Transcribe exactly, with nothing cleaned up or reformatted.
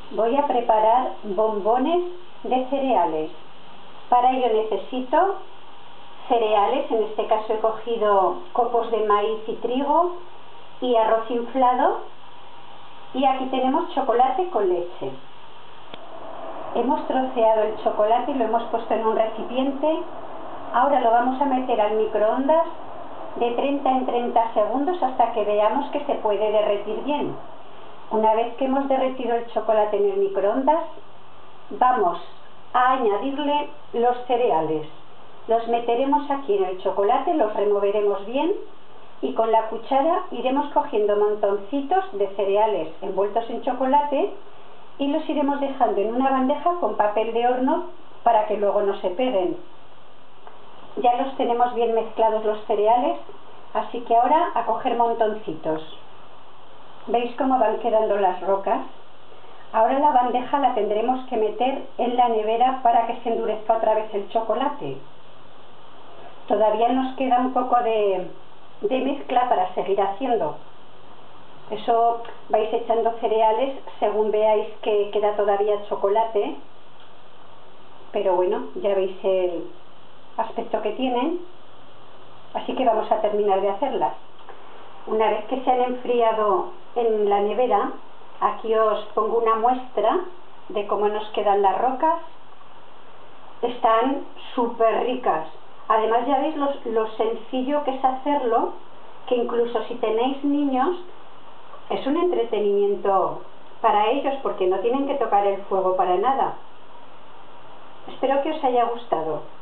Voy a preparar bombones de cereales. Para ello necesito cereales, en este caso he cogido copos de maíz y trigo y arroz inflado, y aquí tenemos chocolate con leche. Hemos troceado el chocolate y lo hemos puesto en un recipiente. Ahora lo vamos a meter al microondas de treinta en treinta segundos hasta que veamos que se puede derretir bien. Una vez que hemos derretido el chocolate en el microondas, vamos a añadirle los cereales. Los meteremos aquí en el chocolate, los removeremos bien y con la cuchara iremos cogiendo montoncitos de cereales envueltos en chocolate y los iremos dejando en una bandeja con papel de horno para que luego no se peguen. Ya los tenemos bien mezclados los cereales, así que ahora a coger montoncitos. ¿Veis cómo van quedando las rocas? Ahora la bandeja la tendremos que meter en la nevera para que se endurezca otra vez el chocolate. Todavía nos queda un poco de, de mezcla para seguir haciendo. Eso vais echando cereales según veáis que queda todavía chocolate. Pero bueno, ya veis el aspecto que tienen. Así que vamos a terminar de hacerlas. Una vez que se han enfriado en la nevera, aquí os pongo una muestra de cómo nos quedan las rocas. Están súper ricas. Además ya veis lo, lo sencillo que es hacerlo, que incluso si tenéis niños, es un entretenimiento para ellos porque no tienen que tocar el fuego para nada. Espero que os haya gustado.